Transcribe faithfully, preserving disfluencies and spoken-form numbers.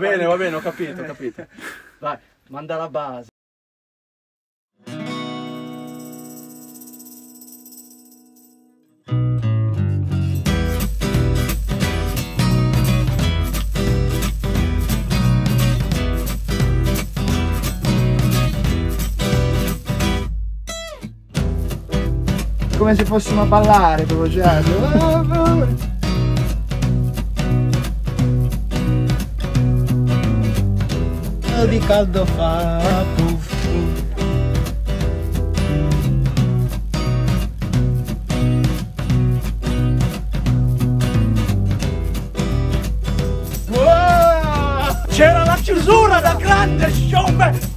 bene, va bene, ho capito, ho capito. Vai, manda la base. Come se fossimo a ballare proprio, cioè. Di caldo fa puff. C'era la chiusura da grande showman.